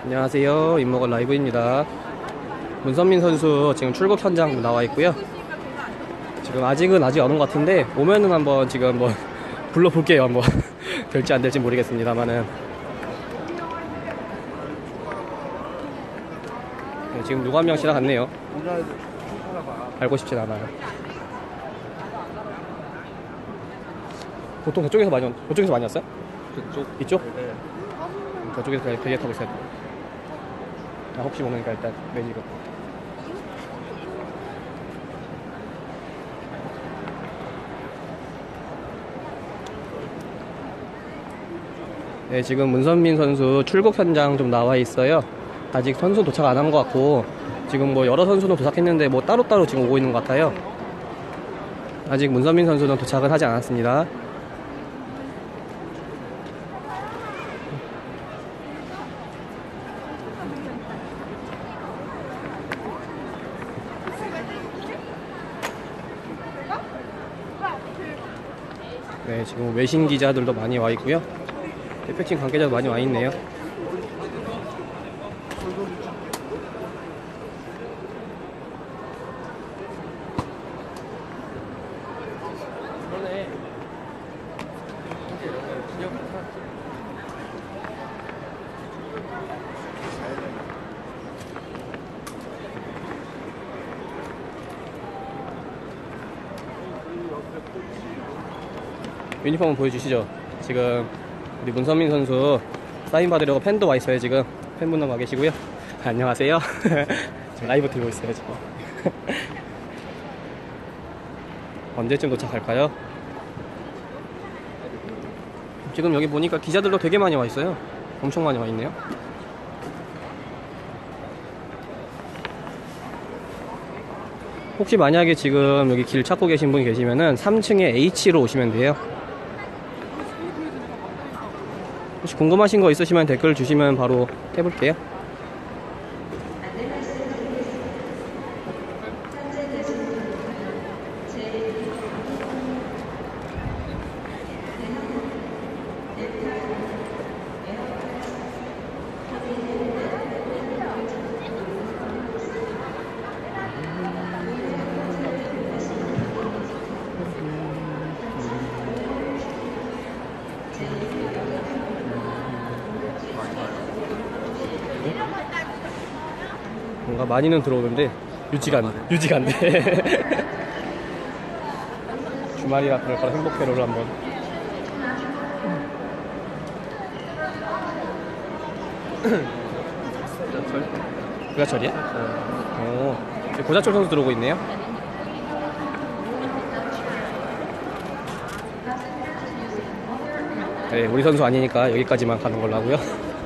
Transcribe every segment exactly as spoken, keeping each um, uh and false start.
안녕하세요. 임먹을 라이브입니다. 문선민 선수 지금 출국 현장 나와 있고요. 지금 아직은 아직 안 온 것 같은데 오면은 한번 지금 뭐 불러볼게요. 한번 될지 안 될지 모르겠습니다만은 네, 지금 누구 한 명 지나갔네요. 알고 싶진 않아요. 보통 저쪽에서 많이 온, 저쪽에서 많이 왔어요? 그쪽? 이쪽? 네. 저쪽에서 배에 타고 있어야 돼. 아, 혹시 모르니까 일단 매니고. 네, 지금 문선민 선수 출국 현장 좀 나와 있어요. 아직 선수 도착 안 한 것 같고, 지금 뭐 여러 선수는 도착했는데 뭐 따로따로 지금 오고 있는 것 같아요. 아직 문선민 선수는 도착을 하지 않았습니다. 네, 지금 외신 기자들도 많이 와 있고요. 대표팀 관계자도 많이 와 있네요. 유니폼 한번 보여주시죠. 지금 우리 문선민 선수 사인 받으려고 팬도 와 있어요. 지금 팬분들 와 계시고요. 안녕하세요. 지금 라이브 들고 있어요. 지금 언제쯤 도착할까요? 지금 여기 보니까 기자들도 되게 많이 와 있어요. 엄청 많이 와 있네요. 혹시 만약에 지금 여기 길 찾고 계신 분이 계시면은 삼 층에 H로 오시면 돼요. 혹시 궁금하신 거 있으시면 댓글 주시면 바로 해볼게요. 뭔가 많이는 들어오는데 유지가 안 돼. 유지가 안 돼. 주말이라 그럴 거라 행복회로를 한번. 고자철이야? 오, 고자철 선수 들어오고 있네요. 네, 우리 선수 아니니까 여기까지만 가는 걸로 하고요.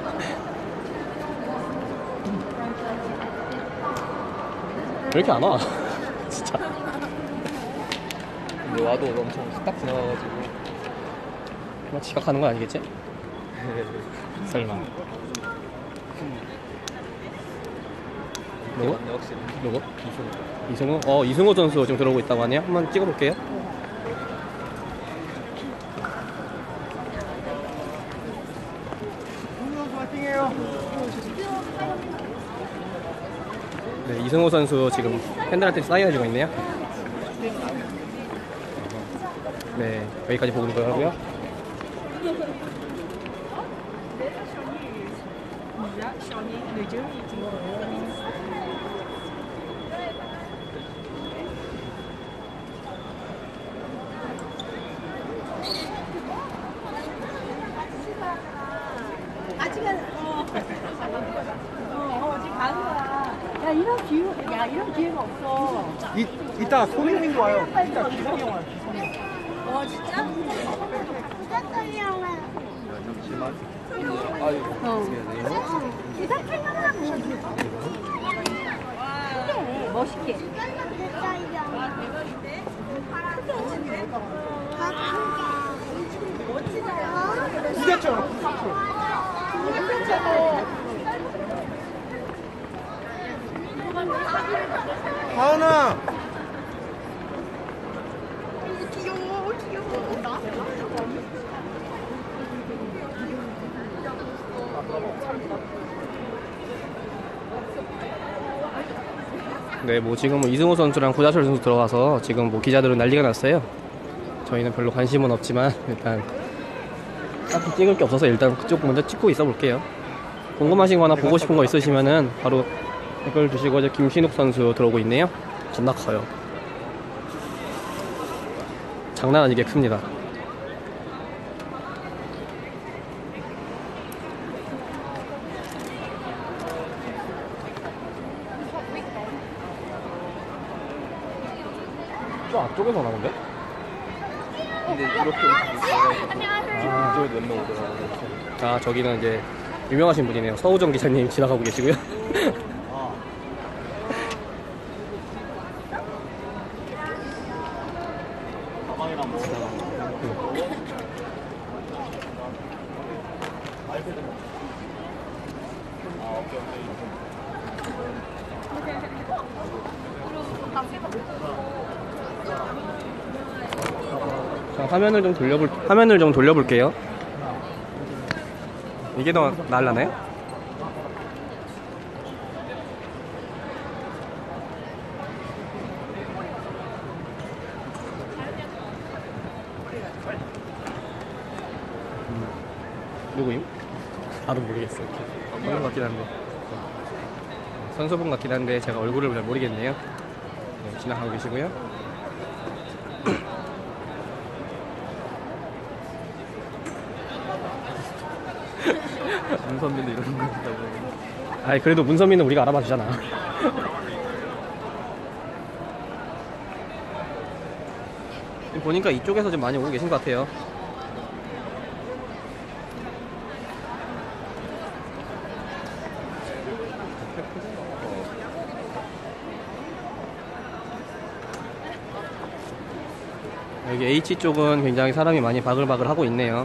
왜 이렇게 안 와? 진짜. 근데 와도 엄청 딱 지나가가지고. 뭐 지각하는 건 아니겠지? 설마. 누구? 맞네, 확실히. 누구? 이승우. 이승우? 어, 이승우 선수 지금 들어오고 있다고 하네요. 한번 찍어볼게요. 네, 이승우 선수 지금 팬들한테 사인해주고 있네요. 네, 여기까지 보는 거 하고요. 아직은 어, 어, 지금 가는 거야. 야 이런 기회, 야 이런 기회가 없어. 이, 이따 손흥민도 와요. 이따 기성이 형 와요, 기성이 형. 어 진짜? 부탁드려요. 잠시만. 아유, 어. 부탁해달라고. 크게 멋있게. 이겼죠? 하은아! 귀여워, 귀여워. 나? 네, 뭐 지금 뭐 이승호 선수랑 고자철 선수 들어가서 지금 뭐 기자들은 난리가 났어요. 저희는 별로 관심은 없지만 일단 딱히 찍을 게 없어서 일단 그쪽 먼저 찍고 있어 볼게요. 궁금하신 거나 보고 싶은 거 있으시면은 바로 댓글 주시고. 이제 김신욱 선수 들어오고 있네요. 겁나 커요. 장난 아니게 큽니다. 저 앞쪽에서 나오는데? 근데 이렇게 아, 이쪽에 몇 명 오더라고요. 아, 저기는 이제 유명하신 분이네요. 서우정 기자님 지나가고 계시고요. 아. 가방이랑 뭐 아, 오케이, 자, 화면을 좀 돌려볼, 화면을 좀 돌려볼게요. 이게 더 날라나요? 음, 누구임? 나도 모르겠어요. 선수 같긴 한데. 선수분 같긴 한데 제가 얼굴을 잘 모르겠네요. 네, 지나가고 계시고요. 문선민도 이런 거 있다고. 아이, 그래도 문선민은 우리가 알아봐 주잖아. 보니까 이쪽에서 좀 많이 오고 계신 것 같아요. 여기 H 쪽은 굉장히 사람이 많이 바글바글 하고 있네요.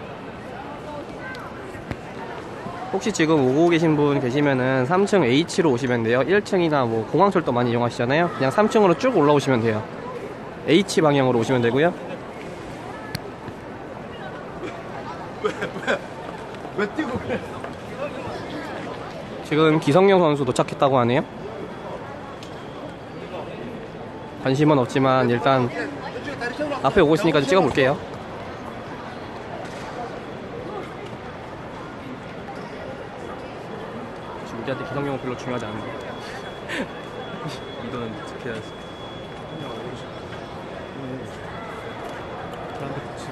혹시 지금 오고 계신 분 계시면은 삼 층 H로 오시면 돼요. 일 층이나 뭐 공항철도 많이 이용하시잖아요. 그냥 삼 층으로 쭉 올라오시면 돼요. H 방향으로 오시면 되고요. 왜, 왜, 왜 뛰고 그래? 지금 기성용 선수 도착했다고 하네요. 관심은 없지만 일단 앞에 오고 있으니까 좀 찍어볼게요. 지금 우리한테 기성용은 별로 중요하지 않은데. 이거는 지켜야지. 저한테 붙이고.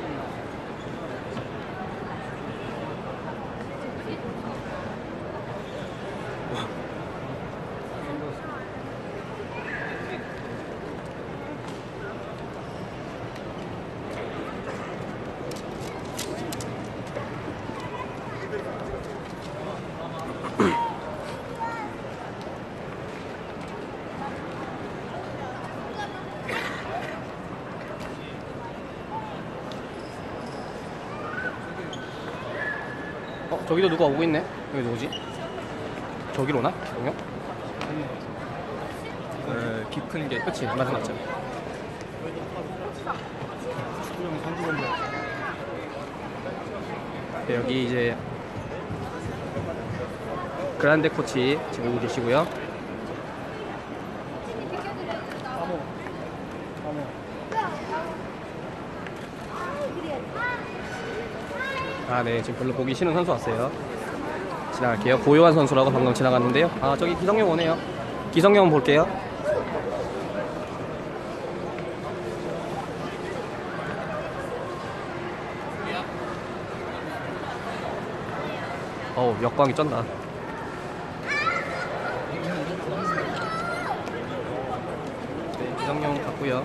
어, 저기도 누가 오고 있네. 여기 누구지? 저기로 오나? 기성용? 네, 키 큰 게. 그치, 맞아, 맞죠. 축구형 선수건데. 네, 여기 이제 그란데 코치 지금 오고 계시고요. 아, 네, 지금 별로 보기 싫은 선수 왔어요. 지나갈게요. 고요한 선수라고 방금 지나갔는데요. 아, 저기 기성용 오네요. 기성용 볼게요. 어우, 역광이 쩐다. 네, 기성용 갔고요.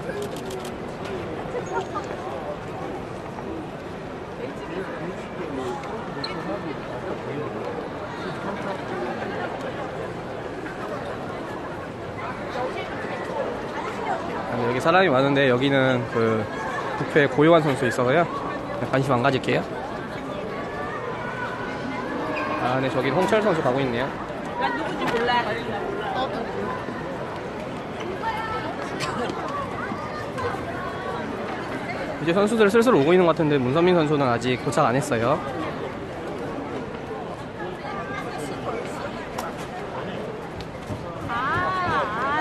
아, 여기 사람이 많은데 여기는 그 부패 고요한 선수 있어서요. 관심 안 가질게요. 아, 네, 저기 홍철 선수 가고 있네요. 난 누군지 몰라. 너도. 이제 선수들 슬슬 오고 있는 것 같은데 문선민 선수는 아직 도착 안 했어요. 아, 아.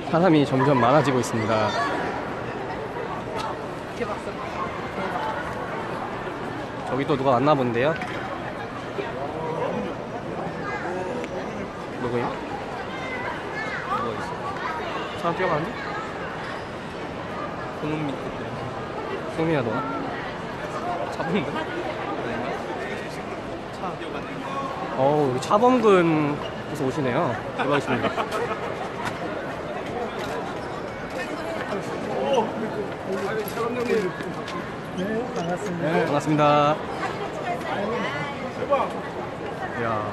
사람이 점점 많아지고 있습니다. 저기 또 누가 왔나 본데요? 누구요? 누가 있어? 사람 뛰어가는데? 손흥민 승민아 너가? 차본데? 어우 여기 차범근에서 오시네요. 대박이십니다. 네, 반갑습니다. 네, 반갑습니다. 이야.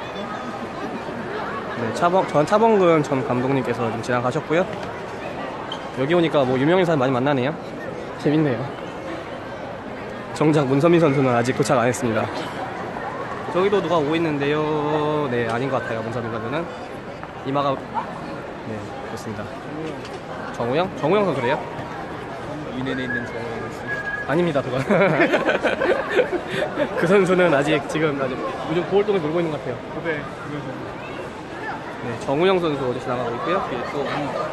네, 차범, 전 차범근 전 감독님께서 좀 지나가셨고요. 여기 오니까 뭐 유명인 사람 많이 만나네요. 재밌네요. 정작 문선민 선수는 아직 도착 안 했습니다. 저기도 누가 오고 있는데요. 네, 아닌 것 같아요. 문선민 선수는. 이마가, 네, 좋습니다. 정우영? 정우영 선수래요? 위넨에 있는 정우영 씨. 아닙니다, 그건. 그 선수는 아직 지금 아직 요즘 고을동에 놀고 있는 것 같아요. 그래. 네, 정우영 선수 어디 지나가고 있고요. 뒤에 또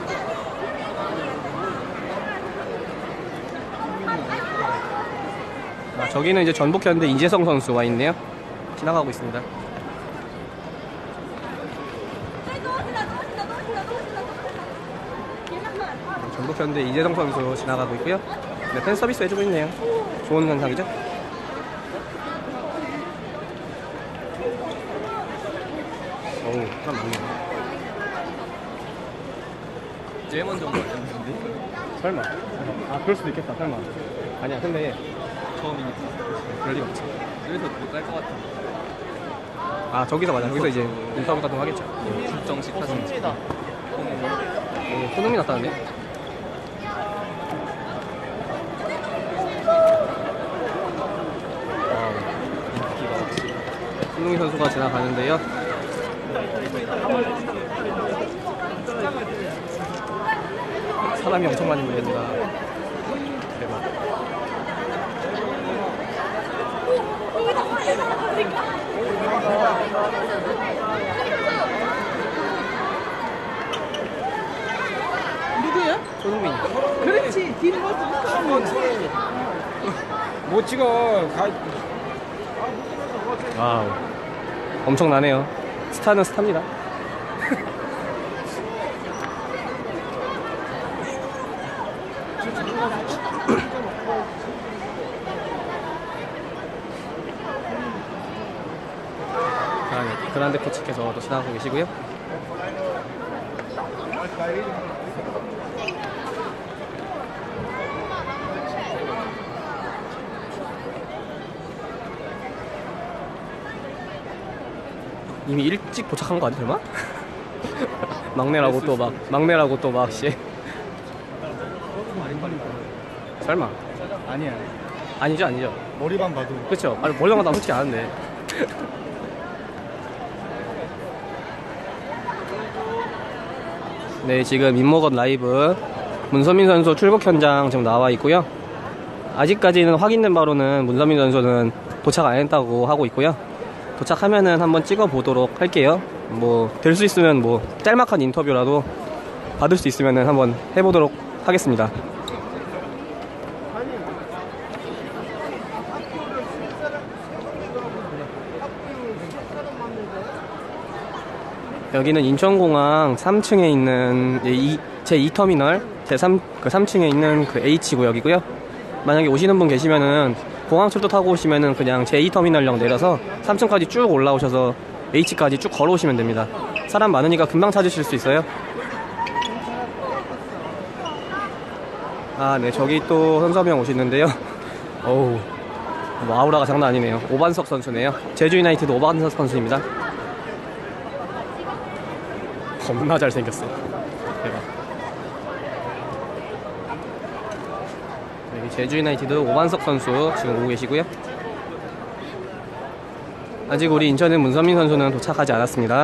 아, 저기는 이제 전북현대 이재성 선수 와 있네요. 지나가고 있습니다. 전북현대 이재성 선수 지나가고 있고요. 네, 팬 서비스 해주고 있네요. 좋은 현상이죠? 어우, 사람 많네요. 제일 먼저 온 거 같은데? 설마. 아, 그럴 수도 있겠다, 설마. 아니야, 근데 처음이니까. 그럴 리가 없지. 그래서 못갈것 같아. 아, 저기서 맞아. 여기서 이제 인터뷰 같은 거 하겠죠. 출정식 사진. 손흥민이다. 오, 손흥민 났다는데? 와우, 인기가 없지. 손흥민 선수가 지나가는데요. 사람이 엄청 많이 몰린다. 대박. 누구야? 손흥민. 그렇지. 뒤는 것도 한번 못 찍어. 가, 와우. 엄청나네요. 스타는 스타입니다. 아, 네. 그란데 코치께서 또 지나가고 계시고요. 이미 일찍 도착한 거 아니야, 설마? 막내라고 또 막, 막내라고 또 막, 씨. 설마. 아니야. 아니죠, 아니죠. 머리만 봐도. 그쵸? 아니, 멀쩡하다 솔직히 아는데. 네, 지금 임모건 라이브 문선민 선수 출국 현장 지금 나와 있고요. 아직까지는 확인된 바로는 문선민 선수는 도착 안 했다고 하고 있고요. 도착하면은 한번 찍어 보도록 할게요. 뭐 될 수 있으면 뭐 짤막한 인터뷰라도 받을 수 있으면은 한번 해보도록 하겠습니다. 여기는 인천공항 삼 층에 있는 제이 터미널 제삼 그 삼 층에 있는 그 H 구역이고요. 만약에 오시는 분 계시면은 공항철도 타고 오시면은 그냥 제이 터미널역 내려서 삼 층까지 쭉 올라오셔서 H까지 쭉 걸어오시면 됩니다. 사람 많으니까 금방 찾으실 수 있어요. 아, 네, 저기 또 현섭이 형 오시는데요. 어우, 뭐 아우라가 장난 아니네요. 오반석 선수네요. 제주 유나이티드 오반석 선수입니다. 겁나 잘생겼어. 대박. 여기 제주 유나이티드 오반석 선수 지금 오고 계시고요. 아직 우리 인천의 문선민 선수는 도착하지 않았습니다.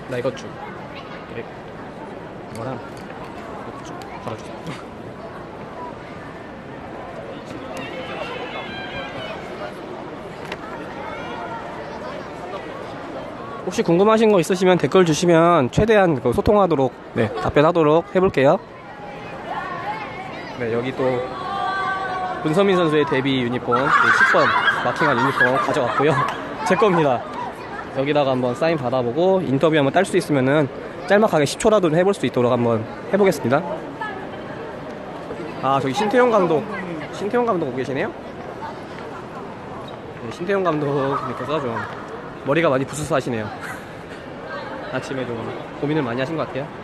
나 이것 좀. 네. 이거랑 이것 좀 걸어주세요. 혹시 궁금하신 거 있으시면 댓글 주시면 최대한 그 소통하도록, 네, 답변하도록 해볼게요. 네, 여기 또 문선민 선수의 데뷔 유니폼 십 번 마킹한 유니폼 가져왔고요. 제 겁니다. 여기다가 한번 사인 받아보고 인터뷰 한번 딸 수 있으면은 짤막하게 십 초라도 해볼 수 있도록 한번 해보겠습니다. 아, 저기 신태용 감독, 신태용 감독 오고 계시네요. 네, 신태용 감독님께서 좀 머리가 많이 부스스하시네요. 아침에 좀 고민을 많이 하신 것 같아요.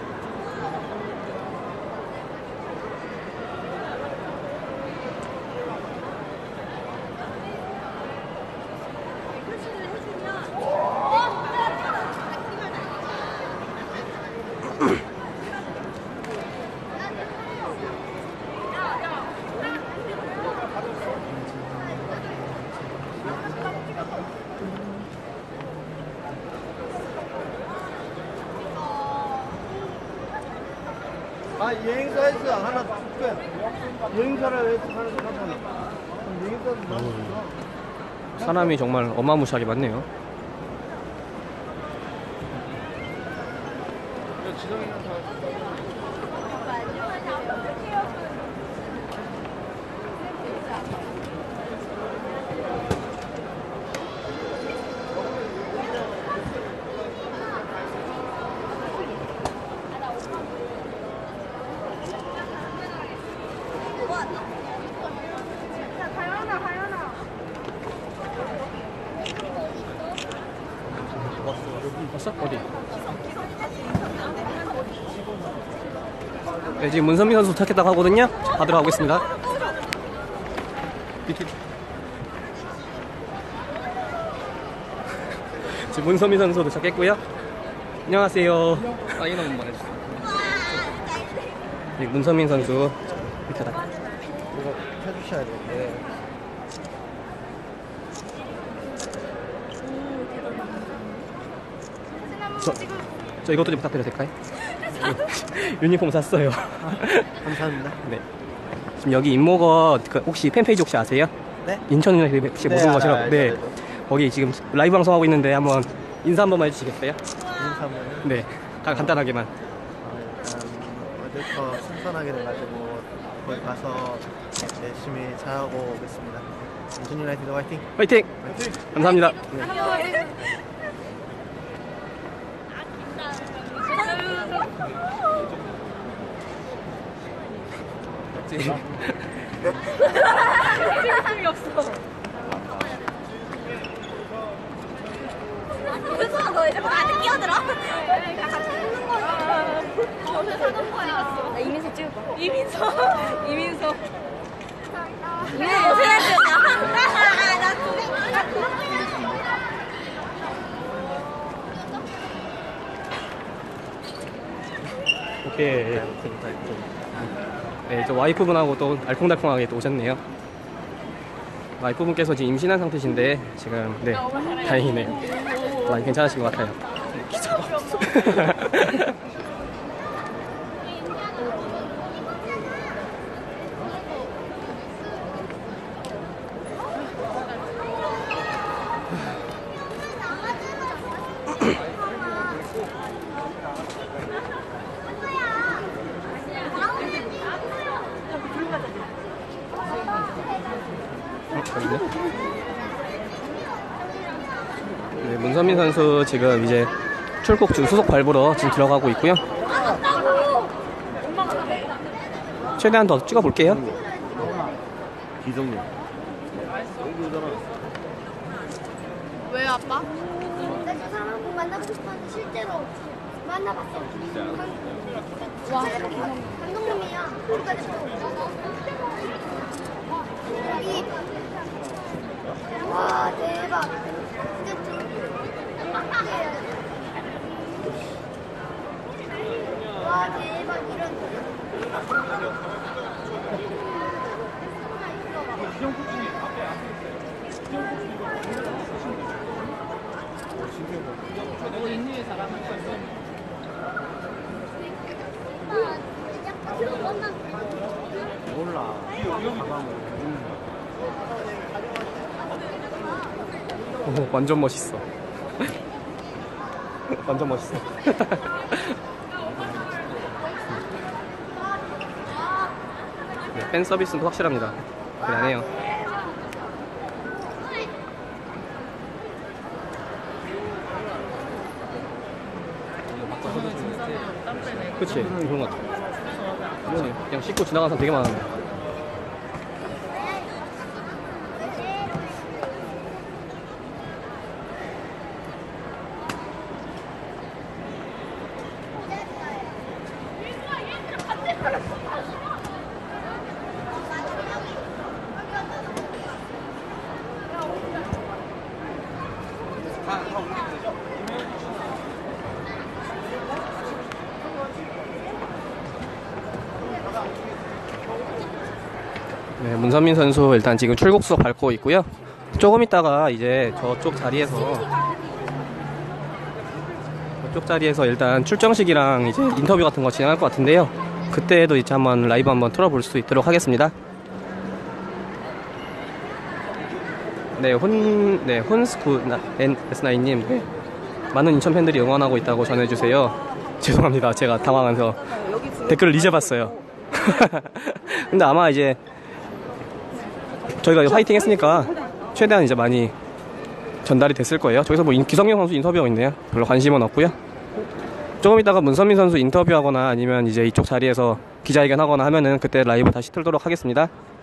아, 여행사에서 하나 줄게. 여행사를 해서 하나 줄게. 여행사도 나 사람이 정말 어마무시하게 많네요. 왔어? 어디? 네, 지금 문선민 선수 도착했다고 하거든요. 받으러 가보겠습니다. 지금 문선민 선수 도착했고요. 안녕하세요. 사인 한번만 해주세요. 네, 문선민 선수 이렇게 다 이거 해주셔야 되는데. 저, 저 이것도 좀 부탁드려도 될까요? 유니폼 샀어요. 감사합니다. 네. 지금 여기 임모거 그 혹시 팬페이지 혹시 아세요? 네? 인천 유나이티드 혹시 네, 무슨 알아요, 것이라고? 알죠, 네. 알죠. 거기 지금 라이브 방송하고 있는데 한번 인사 한 번만 해주시겠어요? 인사하면 네. 가- 간단하게만. 어제부터 신선하게 돼가지고 거기 가서 열심히 잘하고 오겠습니다. 인천 유나이티드 화이팅! 화이팅! 화이팅! 감사합니다. 힘이 없어. 그래서 너 이제 나한테 끼어들어? 같이 하는 거야. 어제 사는 거야. 나 이민서 찍을 거야. 이민서. 이민서. 네, 해야지. 나 오케이. 네, 저 와이프분하고 또 알콩달콩하게 또 오셨네요. 와이프분께서 지금 임신한 상태신데 지금 네 다행이네요. 많이 괜찮으신 것 같아요. 기차가 네, 문선민 선수 지금 이제 출국 중 수속 밟으러 지금 들어가고 있고요. 최대한 더 찍어볼게요. 기성님. 왜 아빠? 나 저 사람 꼭 만나보고 싶었는데 실제로 만나봤어. 와, 감독님이야. 국가대표. 여기. 와, 대박. 진짜 좀. 와, 대박. 이런. 너 인류의 사람. 몰라. 오, 완전 멋있어. 완전 멋있어. 네, 팬 서비스도 확실합니다. 그래 안 해요. 그치? 그런 것 같아. 그치? 그냥 씻고 지나가는 사람 되게 많은데. 네, 문선민 선수 일단 지금 출국석 밟고 있고요. 조금 있다가 이제 저쪽 자리에서 저쪽 자리에서 일단 출정식이랑 이제 인터뷰 같은 거 진행할 것 같은데요. 그때도 이제 한번 라이브 한번 틀어볼 수 있도록 하겠습니다. 네, 혼, 네, 혼스쿠 에스나인님, 네, 많은 인천 팬들이 응원하고 있다고 전해주세요. 죄송합니다. 제가 당황해서 댓글을 이제 봤어요. 근데 아마 이제 저희가 화이팅 했으니까 최대한 이제 많이 전달이 됐을 거예요. 저기서 뭐 기성용 선수 인터뷰하고 있네요. 별로 관심은 없고요. 조금 있다가 문선민 선수 인터뷰하거나 아니면 이제 이쪽 자리에서 기자회견 하거나 하면은 그때 라이브 다시 틀도록 하겠습니다.